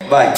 Vai.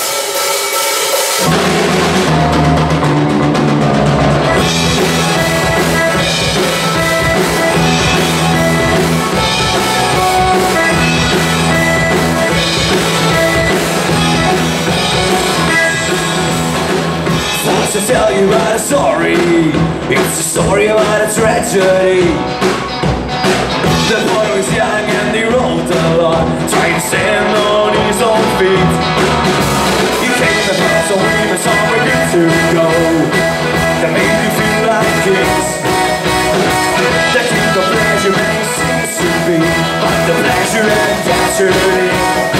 To tell you about a story, it's a story about a tragedy. The boy was young and he wrote a lot, trying to stand on his own feet. He came across a woman somewhere good to go, that made you feel like kids. That took the pleasure and he seems to be, but the pleasure had captured him.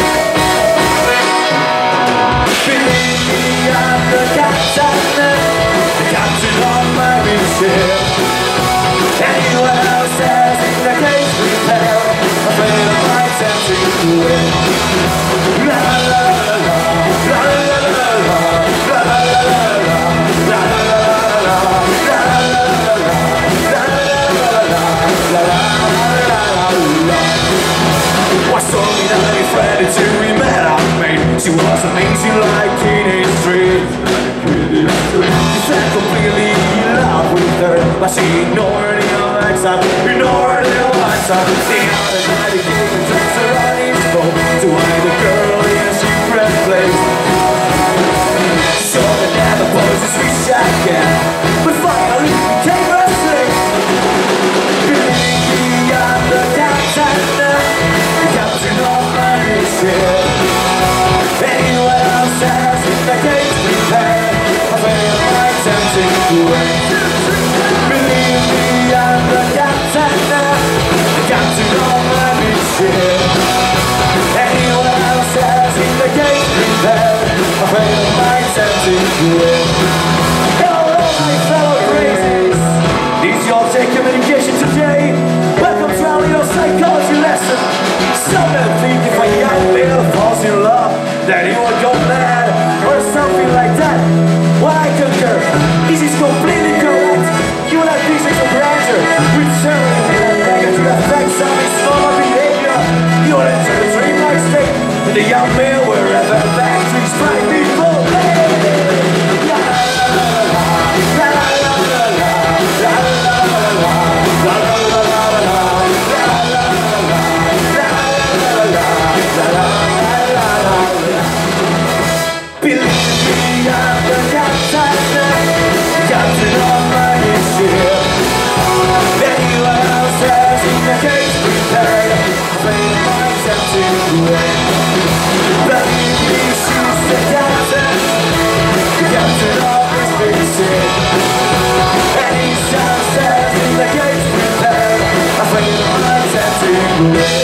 Believe me, I'm the captain of my big ship. Anyone else has in the case prepared, afraid of my tempting to win. La la la la, la la la la, la la la la, la la la la, la la la la. What's so me that I friend until we met up, mate? She was amazing like teenage street. He said completely in love with her, but she ignored him like some, ignored him like some. The other night he gave her drugs around his phone to hide the girl in a secret place. So they never poses wish I can, but finally became a slave. Believe me, I'm the captain of my ship. Anyone else has in the case prepared, tempting to win. Believe me, I'm the captain of my big ship. Anyone else has in the gate prepared, afraid of my tempting to win. Hello, my fellow crazies. Is your take of medication today? Welcome to our little psychology lesson. Some men think if a young male falls in love, that he will go mad or something like that. Well, I concur. This is completely correct. You will have pieces of grandeur with certain negative effects on his normal behavior. You will enter a dreamlike state with a young male wherever factories find people. Believe me, I'm the captain of my ship. Anyone else has in the case prepared, afraid of my tempting to win. Believe me, she's the captain of this big ship. Any chance has in the case prepared, afraid of my tempting to win.